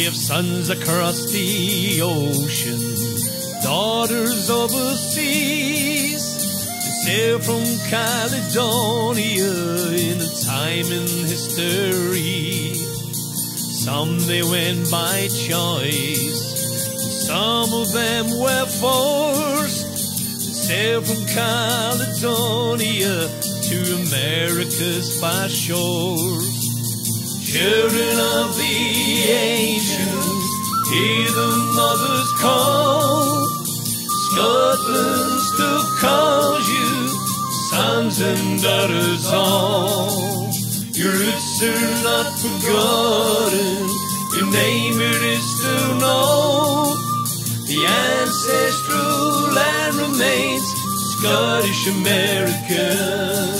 have sons across the ocean, daughters overseas. They sail from Caledonia in a time in history. Some they went by choice, some of them were forced to sail from Caledonia to America's far shores. Children of the ancient, hear the mother's call. Scotland still calls you sons and daughters all. Your roots are not forgotten, your name it is still known. The ancestral land remains Scottish American.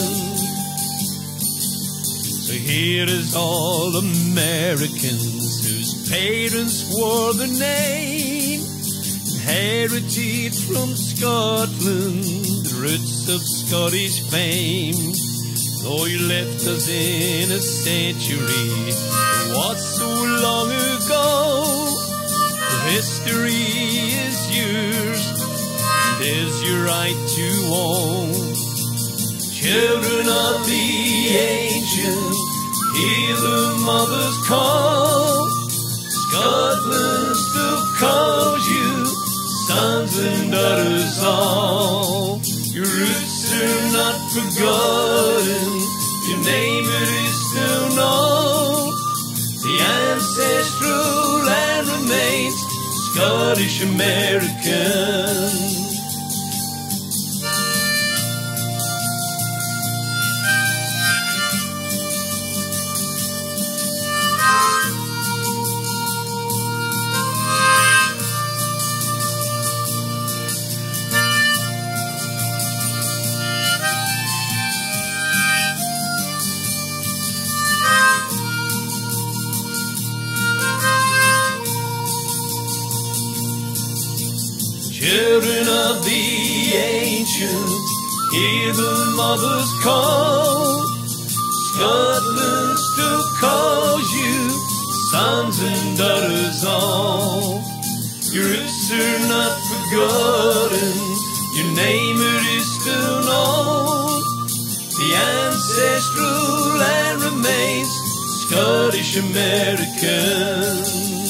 So here is all Americans whose parents wore the name, inherited from Scotland, the roots of Scottish fame. Though you left us in a century, what's so long ago? The history is yours, and is your right to own. Children of the ancient, hear the mother's call. Scotland still calls you sons and daughters all. Your roots are not forgotten, your name it is still known. The ancestral land remains Scottish American. Children of the ancient, hear the mother's call. Scotland still calls you sons and daughters all. Your roots are not forgotten, your name it is still known. The ancestral land remains Scottish American.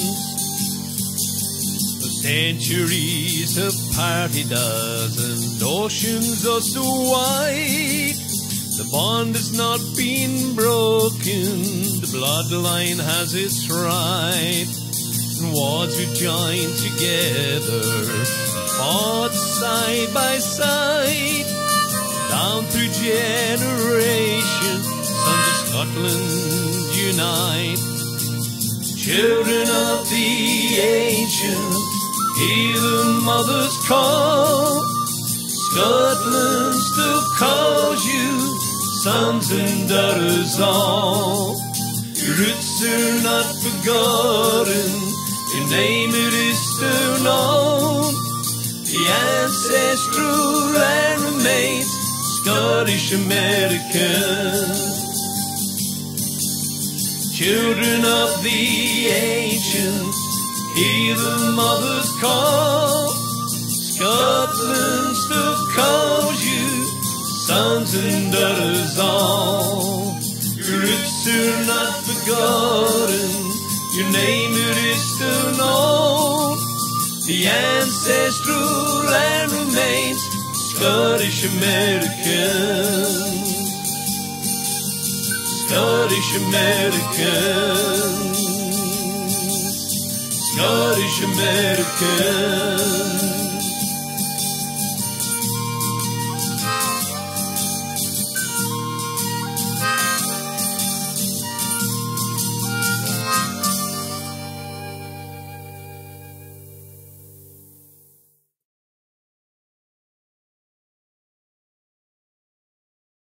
Centuries have parted us and oceans are so wide. The bond has not been broken, the bloodline has its right. And wars we joined together, fought side by side. Down through generations, sons of Scotland unite. Children of the ancient, hear the mother's call. Scotland still calls you sons and daughters all. Your roots are not forgotten, your name it is still known. The ancestral land remains Scottish American. Children of the ancient, hear the mother's call. Scotland still calls you sons and daughters all. Your roots are not forgotten, your name it is still known. The ancestral land remains Scottish American. Scottish American. Scottish American.